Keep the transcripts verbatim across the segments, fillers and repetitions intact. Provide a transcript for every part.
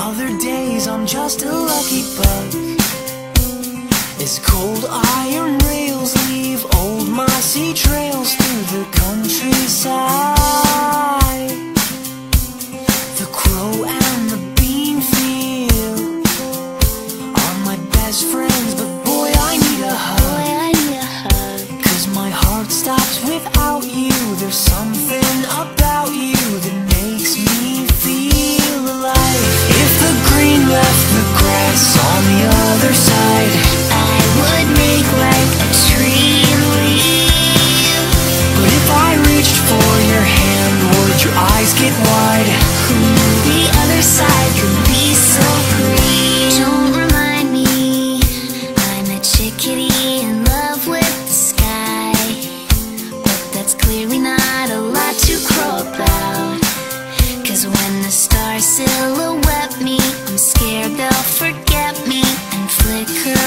Other days I'm just a lucky bug, as cold iron rails leave old mossy trails through the countryside. The crow and the bean field are my best friends, but boy, I need a hug. Boy, I need a hug. 'Cause my heart stops without you. There's something about you that makes me feel alive. If the green left the grass on the other side, I would make like a tree and leave. but if I reached for your hand, would your eyes get wide? Who knew the other side could be so green? Don't remind me, I'm a chickadee in love with the sky, but that's clearly not a lot to crow about. 'Cause when the stars silhouette me, I'm scared they'll forget me and flicker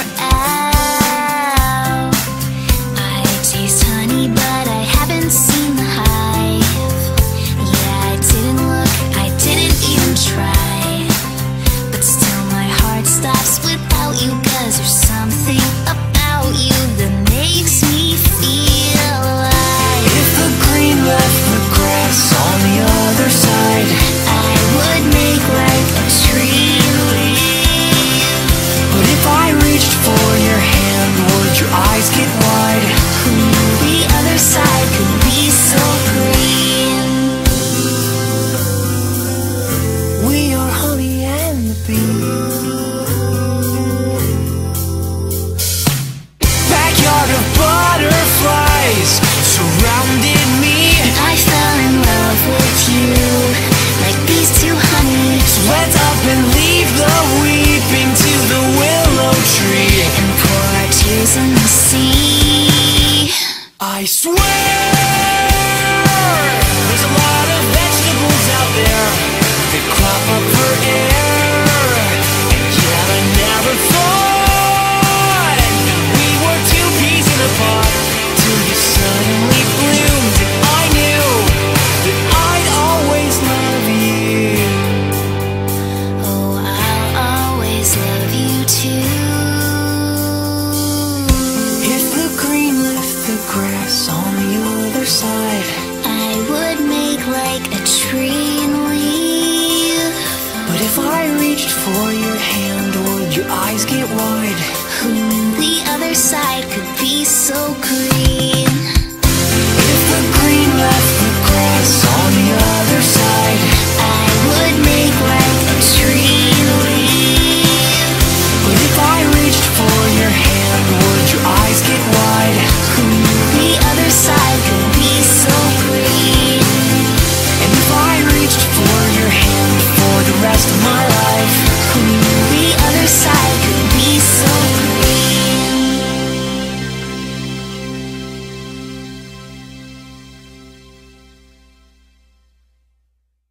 out. I taste honey, but I haven't seen the hive. Yeah, I didn't look, I didn't even try, but still my heart stops without you. 'Cause there's something about you that makes me feel alive. If the green left the grass on the other side, I would make like a tree and leave. but if I reached for your hand, would your eyes get wide? Who knew the other side could be so green? We are honey and the bee. Backyard of butterflies surrounded me. I fell in love with you, like bees to honey. So let's up and leave the weeping to the willow tree, And pour our tears in the sea. I swear there's a lot of vegetables out there that crop up for air. And yet I never thought we were two peas in a pod, till you suddenly bloomed and I knew that I'd always love you. Oh, I'll always love you too. If the green left the grass on the other side, I would make like a tree and leave. but if I reached for your hand, would your eyes get wide? Who knew the other side could be so green?